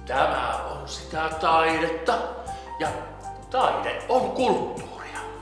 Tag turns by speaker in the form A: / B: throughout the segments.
A: Tämä on sitä taidetta ja taide on kulttuuria.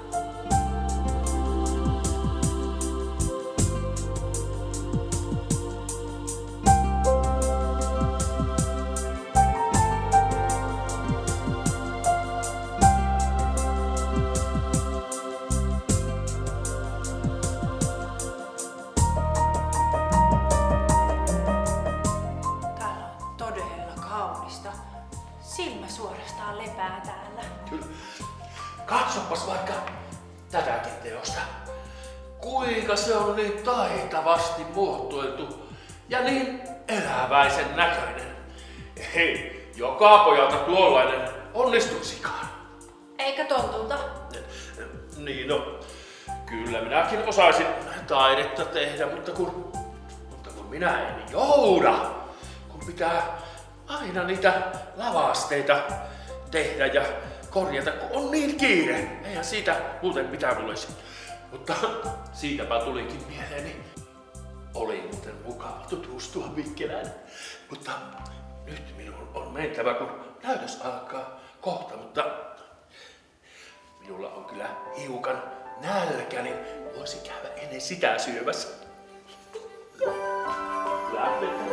B: Silmä suorastaan lepää täällä.
A: Kyllä. Katsopas vaikka tätäkin teosta. Kuinka se on niin taitavasti muotoiltu ja niin eläväisen näköinen. Hei, joka pojalta tuollainen onnistuisikaan.
B: Eikä tontulta?
A: Niin no, kyllä minäkin osaisin taidetta tehdä, mutta kun minä en jouda, kun pitää aina niitä lavasteita tehdä ja korjata, kun on niin kiire. Eihän siitä muuten mitään tulisi. Mutta siitäpä tulikin mieleeni. Oli muuten mukava tutustua Mikkelään. Mutta nyt minun on mentävä, kun näytös alkaa kohta. Mutta minulla on kyllä hiukan nälkä, niin voisi käydä ennen sitä syömässä. Lämmin.